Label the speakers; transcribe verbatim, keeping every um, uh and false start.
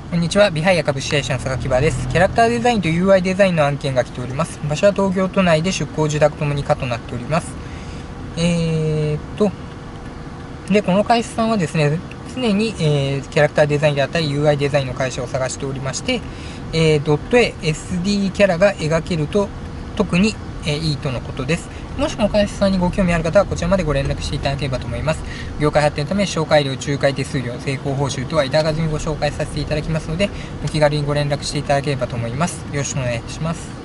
Speaker 1: こんにちは。ビハイヤ株式会社の榊原です。キャラクターデザインと ユーアイ デザインの案件が来ております。場所は東京都内で出向自宅ともに可となっております。えーっと、で、この会社さんはですね、常に、えー、キャラクターデザインであったり ユーアイ デザインの会社を探しておりまして、えー、ドット絵 エスディー キャラが描けると特に、えー、いいとのことです。もしこの会社さんにご興味ある方はこちらまでご連絡していただければと思います。業界発展のため紹介料、仲介手数料、成功報酬とは板数にご紹介させていただきますので、お気軽にご連絡していただければと思います。よろしくお願いします。